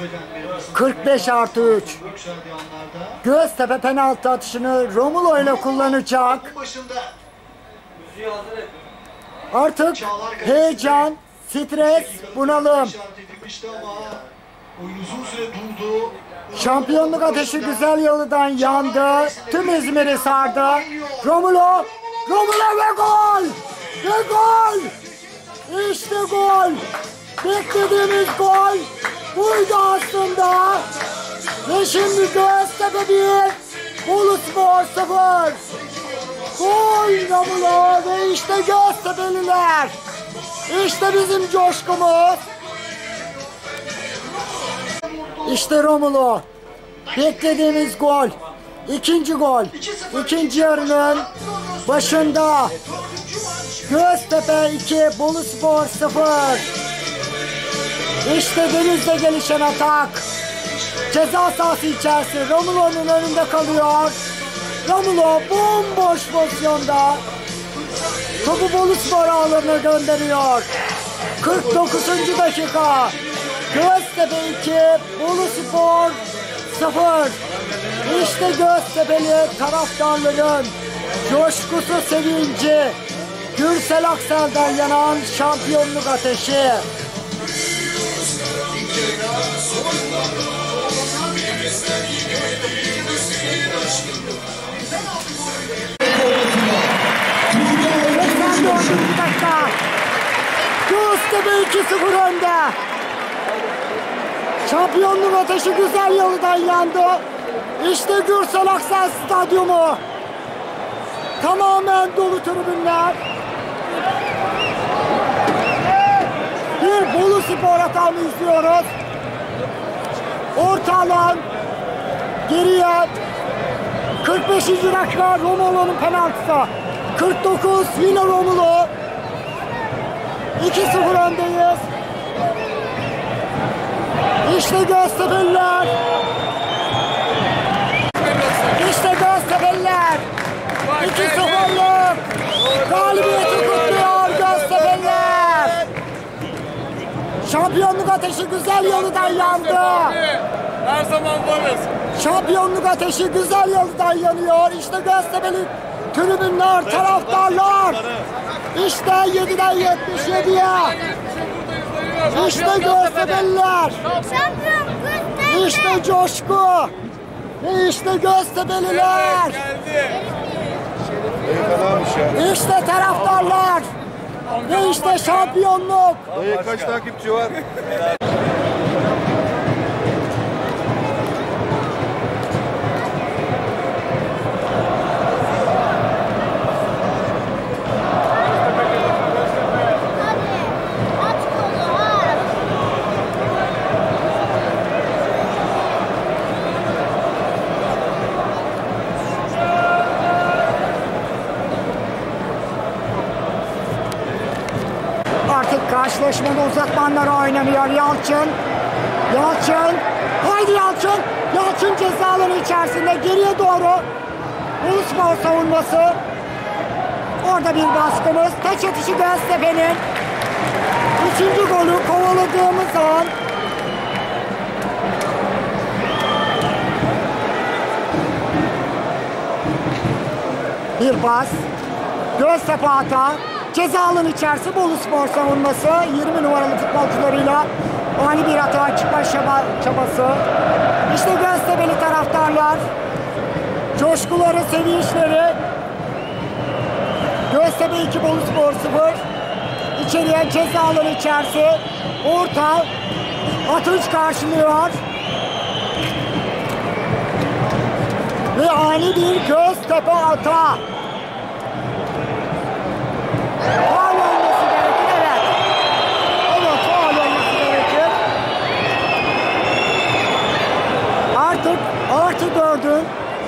45+3. Göztepe penaltı atışını Romulo ile kullanacak. Artık heyecan, stres, bunalım. Şampiyonluk ateşi güzel yoldan yandı. Tüm İzmir'i sardı. Romulo ve gol! Ve gol! İşte gol! Beklediğimiz gol buydu aslında. Ve şimdi Göztepe 1, Boluspor 0. Gol Romulo ve işte Göztepe'liler. İşte bizim coşkumuz. İşte Romulo. Beklediğimiz gol. İkinci gol. İkinci yarının başında. Göztepe 2, Boluspor 0. İşte Deniz'de gelişen atak. Ceza sahası içerisi Romulo'nun önünde kalıyor. Romulo bomboş pozisyonda topu Boluspor ağlarına gönderiyor. 49. dakika. Göztepe 2, Boluspor 0. İşte Göztepe'li taraftarların coşkusu, sevinci. Gürsel Aksel'den yanan şampiyonluk ateşi. Göztepe 2-0 önde. Şampiyonluk ateşi güzel yoldan yandı. İşte Gürsel Aksel Stadyumu. Tamamen dolu tribünler. Bir Boluspor atağını izliyoruz. Orta alan. Geriye 45. dakika Romulo'nun penaltısı. 49 yine Romulo. 2-0 öndeyiz. İşte Göztepe'liler. İşte Göztepe'liler. 2-0'lık galibiyeti kutluyor Göztepe'liler. Şampiyonluk ateşi güzel yoldan yandı. Her zaman varız. Şampiyonluk ateşi güzel yoldan yanıyor. İşte Göztepe'li tribünler, taraftarlar. İşte 7'den 77'ye. İşte Göztepe'liler. İşte coşku. Ve işte Göztepe'liler. İşte taraftarlar. Ve işte şampiyonluk. Kaç takipçi var? Artık karşılaşmada uzatmanlar oynanıyor. Yalçın. Haydi Yalçın. Yalçın ceza alanı içerisinde geriye doğru. Boluspor savunması. Orada bir baskımız. Taç atışı Göztepe'nin. 3. golü kovaladığımız an. Bir pas. Göztepe hata. Ceza alanı içerisi Boluspor savunması 20 numaralı futbolcularıyla ani bir hata çıkma çabası. İşte Göztepe'li taraftarlar. Coşkuları, sevinçleri. Göztepe 2, Boluspor 0. İçeriye ceza alanı içerisi. Orta. Atınç karşılıyor. Ve ani bir Göztepe hata. Faul olması gerekir, evet. Evet, faul olması gerekir. Artık +4'ün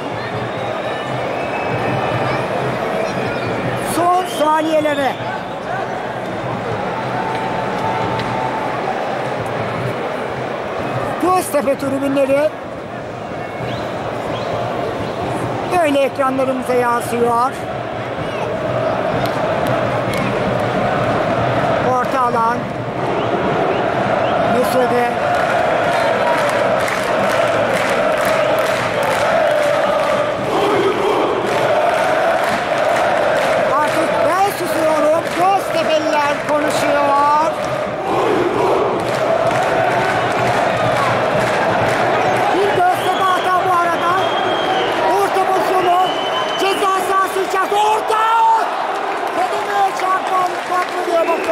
son saniyeleri. Göztepe tribünleri böyle ekranlarımıza yansıyor. Orta alan. Mesut'e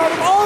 görüyorum.